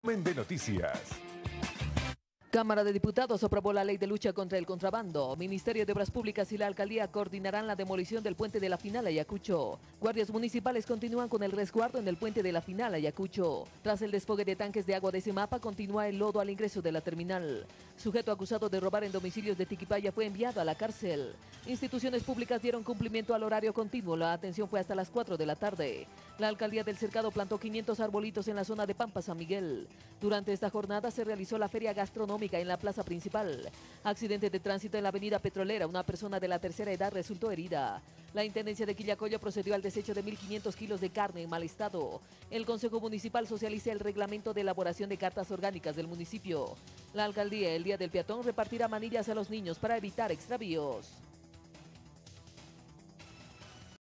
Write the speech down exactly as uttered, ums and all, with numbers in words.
De noticias. Cámara de Diputados aprobó la ley de lucha contra el contrabando. Ministerio de Obras Públicas y la Alcaldía coordinarán la demolición del puente de la Final Ayacucho. Guardias municipales continúan con el resguardo en el puente de la Final Ayacucho. Tras el desfogue de tanques de agua de Semapa, continúa el lodo al ingreso de la terminal. Sujeto acusado de robar en domicilios de Tiquipaya fue enviado a la cárcel. Instituciones públicas dieron cumplimiento al horario continuo. La atención fue hasta las cuatro de la tarde. La Alcaldía del Cercado plantó quinientos arbolitos en la zona de Pampa San Miguel. Durante esta jornada se realizó la feria gastronómica en la plaza principal. Accidente de tránsito en la avenida Petrolera. Una persona de la tercera edad resultó herida. La Intendencia de Quillacollo procedió al desecho de mil quinientos kilos de carne en mal estado. El Consejo Municipal socializa el reglamento de elaboración de cartas orgánicas del municipio. La Alcaldía, el Día del Peatón, repartirá manillas a los niños para evitar extravíos.